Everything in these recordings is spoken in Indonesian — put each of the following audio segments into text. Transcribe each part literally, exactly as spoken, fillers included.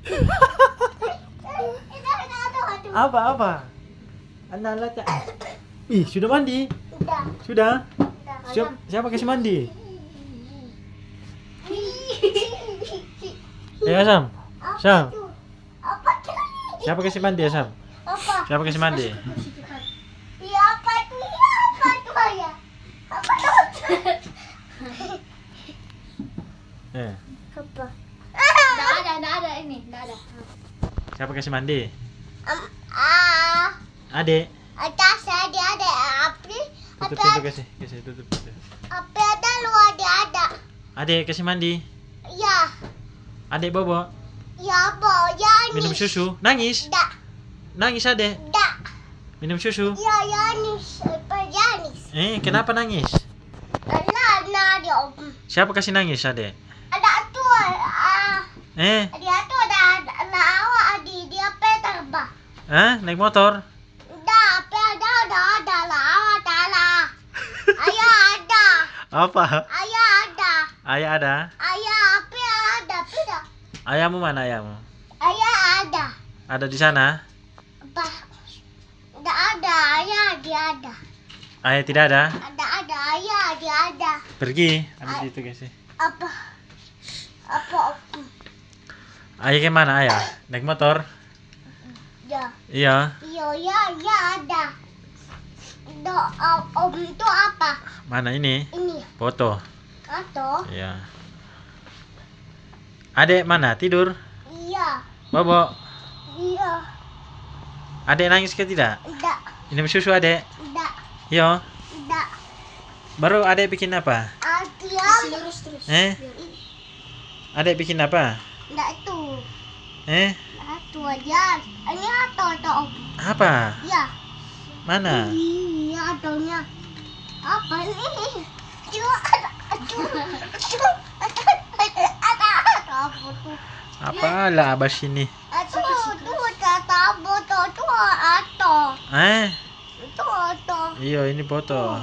Apa apa? Anda lihat. Ih, sudah mandi? Udah. Sudah? Udah. Siapa, siapa kasih mandi? Ya Sam. Sam. Tuh. Apa tuh? Siapa kasih mandi ya Sam? Apa? Siapa kasih mandi? Iya apa tuh? Iya apa tuh ya? Apa tuh? Eh, Apa? Nggak ada, nggak ada ini, nggak ada. siapa kasih mandi? Um, ah, Adek. atas ada ada api, Tutup api pintu kasih, kasih tutup pintu. api ada luar ada ada. Adek kasih mandi. Ya, Adek bobo. ya apa? Ya ni. Minum susu. Nangis. Da, Nangis adek. da. Minum susu. Ya ya ni, apa ya ni? Eh, kenapa nangis? Karena ada om. Siapa kasih nangis adek? Ada tu ah, Eh, dia tu ada ada lawa adi dia peter bah. ah, naik motor. Da, apa ada ada ada lawa tala. Ayah ada, Apa? ayah ada, Ayah ada. ayah apa ada pida. Ayahmu mana ayahmu? Ayah ada. Ada di sana? Apa? Ada ada, ayah dia ada. Ayah tidak ada. Ada ada, ayah dia ada. Pergi. Ambil itu kasih. Apa? Apa? Apa? Ayah ke mana ayah? Naik motor? Ya, Iya. iya, ya, ya ada. Do, om, om itu apa? Mana ini? Ini Foto. atau? Iya. Adek mana? Tidur? Iya, Bobo. iya. Adek nangis ke tidak? Tidak, Minum susu adek? tidak, Yo. tidak. Baru adek bikin apa? Adiam, Lurus terus. Eh? Adek bikin apa? tidak itu. Eh? Itu aja. Ini atau atau om? Apa? Ya. Mana? Iya, atonya. Apa ini? Cuma ada, cuma, cuma ada, ada, ada apa tuh? Apalah abas ini? Itu, itu kata apa tuh? Itu atau, Eh? itu atau. Iya, ini foto.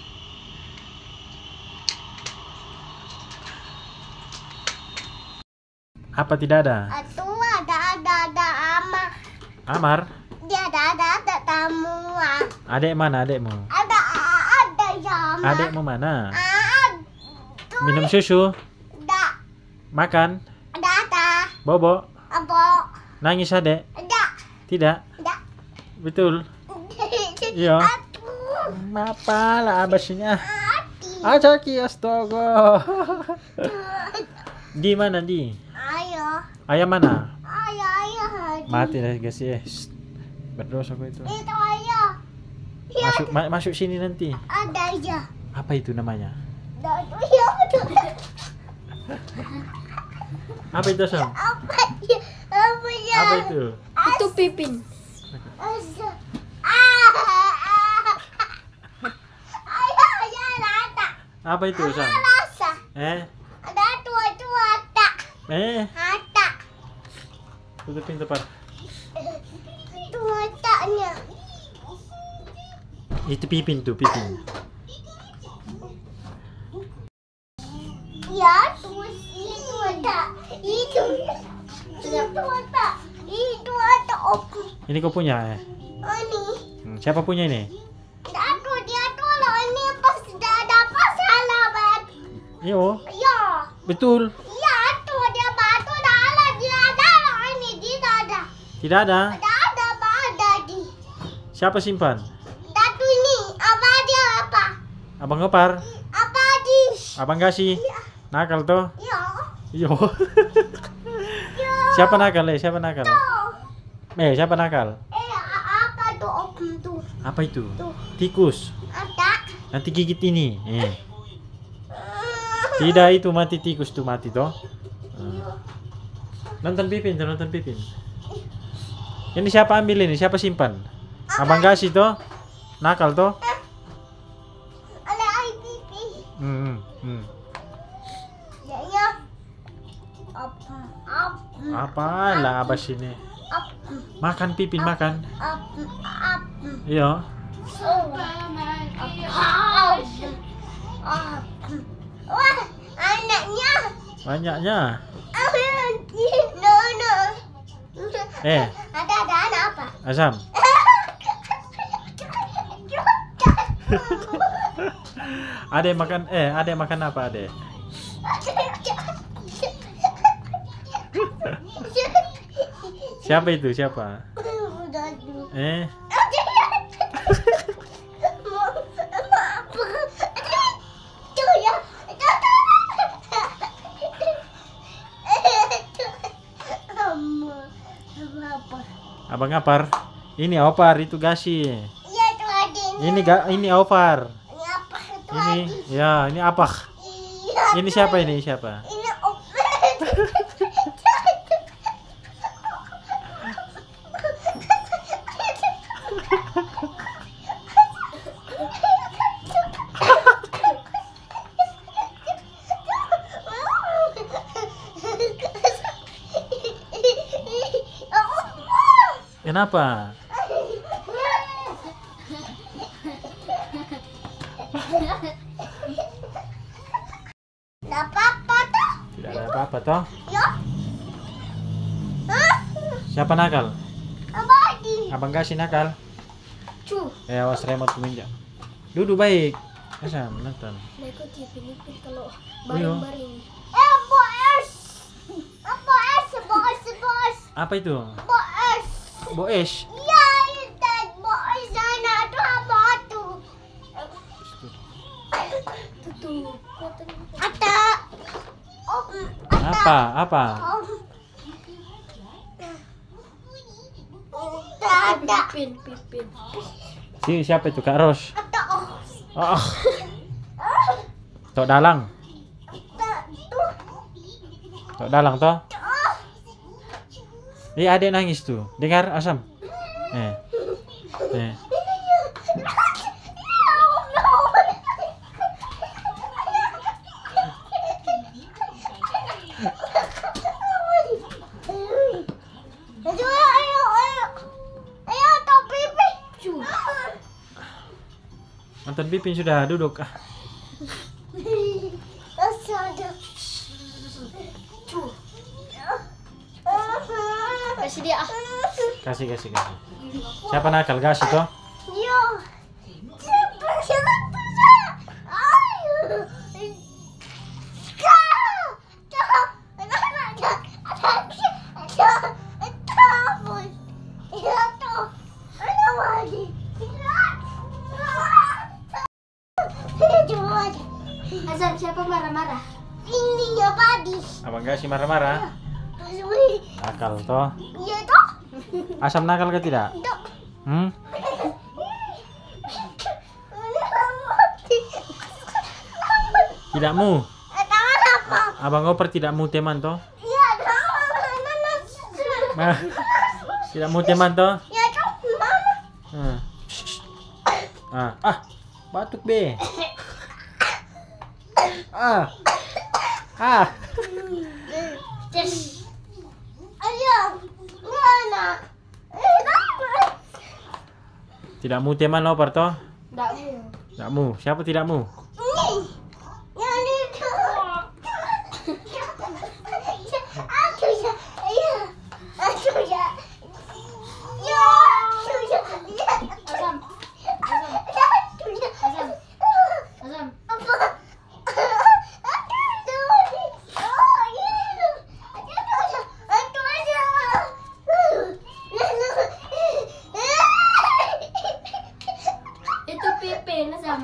Apa tidak ada? Itu ada, ada, ada ama. Amar? Dia ada, ada, ada tamu. ah. Adek mana adekmu? Ada, ada ya ama. Adekmu mana? Ada, Minum susu? ada, Makan? ada, ada. Bobo? Apa? Nangis adek? Ada, Tidak? ada. Betul? Iya. Aduh, Apalah abasnya? hati. Acaki astaga. Di mana di? Ayo, Ayah mana? ayo, ayo. Mati lah guys ya. Shh. Berdosa kok itu. Itu ayo. Ya, Masuk ma- masuk sini nanti. ada aja. Apa itu namanya? Ada, ya, ada. Apa itu Sam? Apa ya? Apa ya? Apa itu? Itu Pipin. Asa. Ah, ah. Ayo, ya, ada. Apa itu Sam? Rasa. Eh? Ada tua tua tak. Eh? Ada. Tutup pintu par. Tua taknya. Itu Pipin tuh Pipin. Ya, terus itu ada. Itu. Itu ada. Itu ada oku. Ini kau punya eh? Ini. Hmm, siapa punya ini? Aku dia tuh loh ini pas sudah ada masalah banget. Iyo. Ya. Betul. Iya tuh dia batu dah ada dia ada loh ini dia ada. Tidak ada. Ada ada ada di. Siapa simpan? Datu ini apa dia apa? Abang Gopar. Apa di? Abang kasih. Nakal tuh. Ya. Iyo. Ya. Siapa nakal eh? Siapa nakal? Tuh. Eh, siapa nakal? Eh a- apa tuh okum tuh? Apa itu? Tuh. Tikus. Ada. Nanti gigit ini. Eh. Tidak itu mati tikus tuh mati toh. Hmm. Nonton Pipin tuh, nonton Pipin. Ini siapa ambil ini? Siapa simpan? Abang kasih toh. Nakal toh. Ada I P P. Hmm. hmm. Ya ya. Apa? Apa? Apalah abas ini. Apa? Makan Pipin makan. Apa? Apa? Iya. Wah, anaknya. Banyaknya. No, no. Eh, Ada ada ada apa? Asam. Ade makan eh Ade makan apa Ade? Siapa itu? Siapa? Eh, Abang Apar. Ini Opar, itu Gasi. Iya itu Adi. Ini ga, ini Opar. Ini apa itu Ini Adi? ya, ini Apah. Iya. Ini siapa ini? Siapa? Ini Opar. Kenapa? Tidak apa-apa tuh. Tidak ada apa-apa toh. Ya. Hah? Siapa nakal? Apa Adi? Abang Gasi nakal. Cu. Eh, awas remote minjak. Duduk baik. Asam, nonton. Mereka tipin-tipin kalau Iya. baring-baring. Eh, bos. Bos, bos, bos. Apa itu? Bos. Boes. Ya, itu bos sana tuh apa tuh? Tutup. Ada. Om, ada. Apa? Apa? Om. Tidak ada. Pipin, pipin. Si siapa itu? Kak Ros. Ada. Oh. Tok dalang. Ada tuh. Tok dalang toh. Eh, adik nangis tuh. Dengar Asam. Eh. Eh. Ayo, ayo, ayo. Ayo, top pipi. Cu. Nonton Pipin sudah duduk. Ah. Astaga. Cu. Kasih dia ah. Kasih, kasih, kasih. Siapa nakal? Gasi toh. Yo. Siapa siapa bisa? Ayo. Kau. Kau. Ada ada ada ada ada. Ya tuh. Ada lagi. Coba. Azam, siapa marah-marah? Ini ya padi. Abang Gasi marah-marah. Nakal toh. Iya toh. Asam nakal ke tidak? Dok. Hmm? Tidak mu. Ada apa? Abang Opar tidak mu teman toh. Iya ada. Nah, tidak mu teman toh. Ya toh. Mama. Hmm. Ah, ah, batuk be. Ah, ah. Yes. Ayo. Mana? Tidak mu teman Opar toh. Nggak mau. Tidak mu. Siapa tidak mu? Ini. Yang itu. Aku ya. Iya. Aku ya. Ya. Aku ya. Azam. Azam. Aku ya. Azam. Azam. Apa? Aku tadi. Oh, iya. Aku aja. Aku aja. Itu pipin, Azam.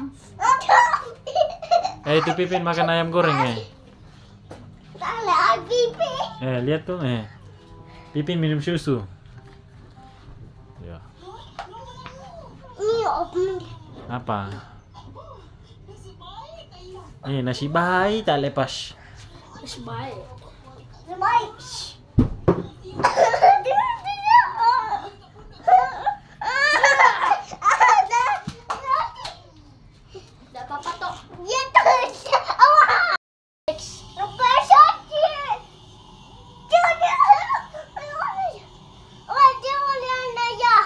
Eh, itu Pipin makan ayam goreng eh. Salah pipi. Eh, lihat tuh eh. Pipin minum susu. Ya. Ini om. Apa? Eh, nasi bayi tak lepas. Masih baik. Baik. Nggak apa-apa toh. Ya terus. Awak. Apa sakit? Jangan. Wajah oleh anda ya.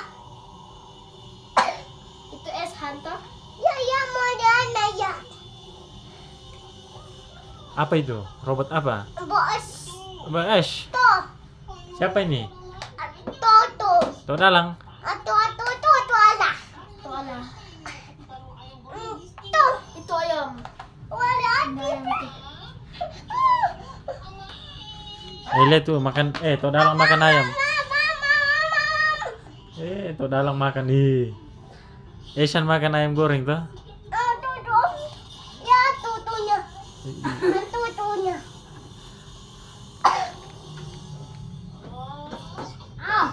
Itu es hantar. Ya ya mau anda ya. Apa itu? Robot apa? Bos. Bang Ash. Toh. Siapa ini? Toh. To dalang. Atu, atu, atu, atu, ala. Ito ala. Hmm, Ito. Ito ayam. Wala, Ano ati. ayam ito? Eh, le tuh makan. Eh, to dalang makan ayam. Mama, mama, mama. Eh, to dalang makan. Ih. Esan makan ayam goreng tuh. Ah, tutu. Ya, tutunya. Ah, tutunya. Ah.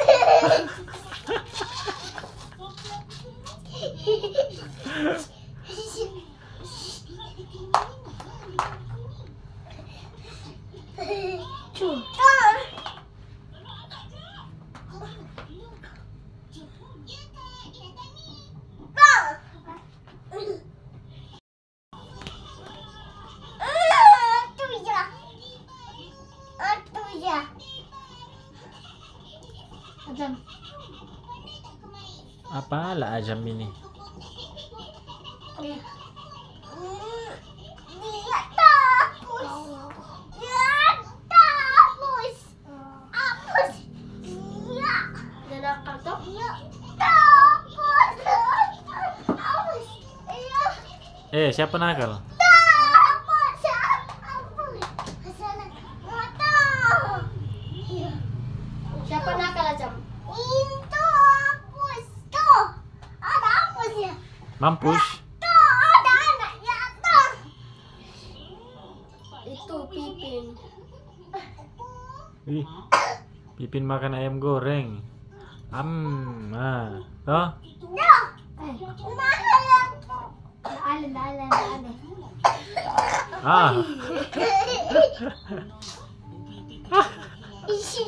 Cuh. Ah. Ah. Ah, tuya. Ah, tuya. Ajam. Apa lah ajam ini? Iya. Hmm, Dia tapos. Dia tapos. Apos. Ya. Nanakal to? Ya. Tapos. Apos. Ya. Eh, siapa nakal? Tapos. Apos. Sana. Mata. Ya. Siapa nakal Ajam? Itu apos. Tuh. Ada apos ya. Mampus. Tuh, ada anaknya tuh. Itu Pipin. Ih. Pipin makan ayam goreng. Am, ah, toh. Tuh. Eh, Mahal. daalan, daalan, daalan. Ah. Isi.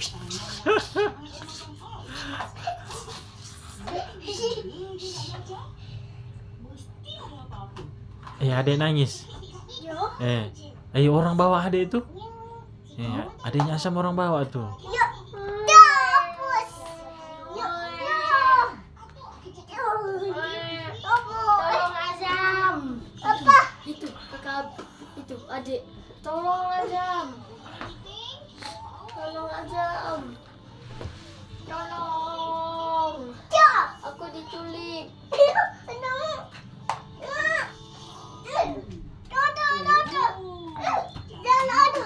Eh, adek nangis. Yo. Eh, ayo orang bawa adek itu. Eh, adeknya Asam orang bawa tuh. Yo. Tapos. Yo. Yo. Yo. Tolong Azam. Apa? Itu kakak itu adik. Tolong Azam. Tolong Azam. Tolong. Yo. Aku diculik. Ano? Tuh, tuh, tuh, tuh. Jangan ada.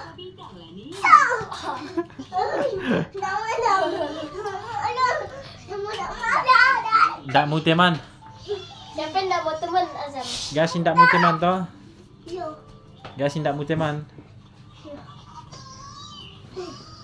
Nama, nama. Ano? Nama, nama, ada. Ndak mau teman. Siapa yang nggak mau teman Azam? Gasin ndak mau teman toh. Yo. Gasin ndak mau teman. Yo.